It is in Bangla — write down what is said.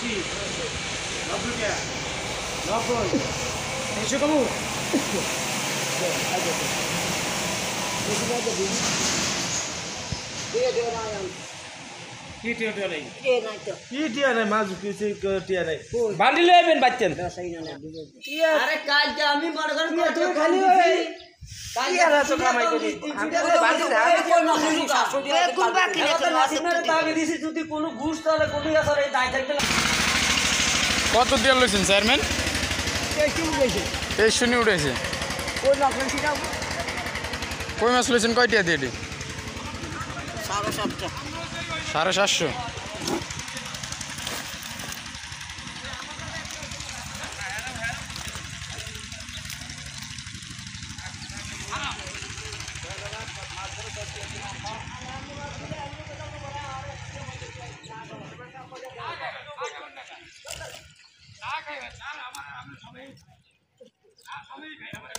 80 90 টাকা 90 300 কমু কি টিয়া নাই কি টিয়া নাই মাছ কিছু টিয়া নাই বান্ডিল লইবেন বাচ্চেন আরে কাজ আমি মনে করেন তুই খালি ওই টিয়া তো কামাই করি বান্ডিল দাবি দিছি যদি কোনো ঘুষ তাহলে কোনো আসলে দায় থাকবে না কত দিয়ে লইছেন চেয়ারম্যান এই শুনি উঠেছে কই মাছ লইছেন কয়টা দিয়ে এটি 750 আমি